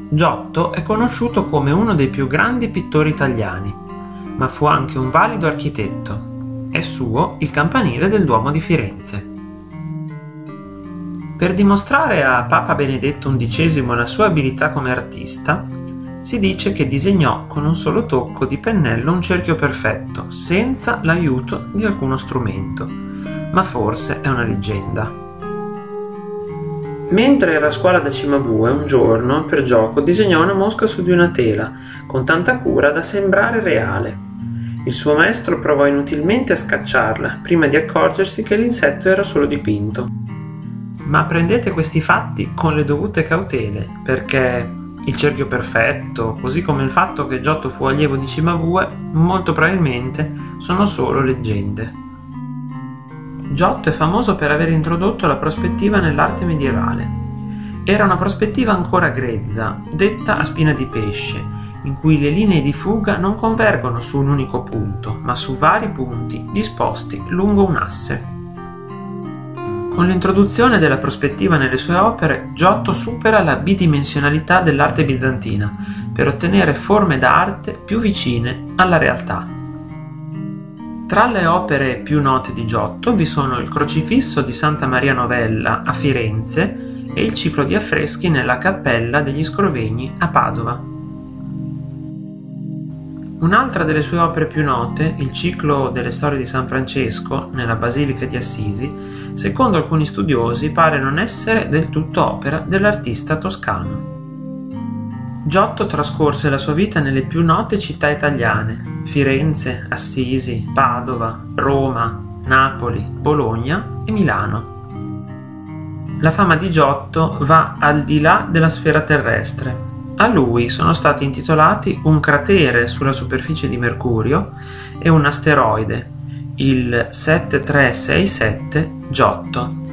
Giotto è conosciuto come uno dei più grandi pittori italiani, ma fu anche un valido architetto. È suo il campanile del Duomo di Firenze. Per dimostrare a Papa Benedetto XI la sua abilità come artista, si dice che disegnò con un solo tocco di pennello un cerchio perfetto, senza l'aiuto di alcuno strumento, ma forse è una leggenda. Mentre era a scuola da Cimabue, un giorno, per gioco, disegnò una mosca su di una tela, con tanta cura da sembrare reale. Il suo maestro provò inutilmente a scacciarla, prima di accorgersi che l'insetto era solo dipinto. Ma prendete questi fatti con le dovute cautele, perché il cerchio perfetto, così come il fatto che Giotto fu allievo di Cimabue, molto probabilmente sono solo leggende. Giotto è famoso per aver introdotto la prospettiva nell'arte medievale. Era una prospettiva ancora grezza, detta a spina di pesce, in cui le linee di fuga non convergono su un unico punto, ma su vari punti disposti lungo un asse. Con l'introduzione della prospettiva nelle sue opere, Giotto supera la bidimensionalità dell'arte bizantina per ottenere forme d'arte più vicine alla realtà. Tra le opere più note di Giotto vi sono il Crocifisso di Santa Maria Novella a Firenze e il ciclo di affreschi nella Cappella degli Scrovegni a Padova. Un'altra delle sue opere più note, il ciclo delle storie di San Francesco nella Basilica di Assisi, secondo alcuni studiosi pare non essere del tutto opera dell'artista toscano. Giotto trascorse la sua vita nelle più note città italiane: Firenze, Assisi, Padova, Roma, Napoli, Bologna e Milano. La fama di Giotto va al di là della sfera terrestre. A lui sono stati intitolati un cratere sulla superficie di Mercurio e un asteroide, il 7367 Giotto.